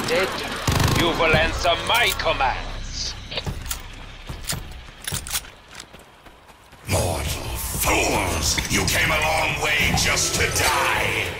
Instead, you will answer my commands. Mortal fools! You came a long way just to die!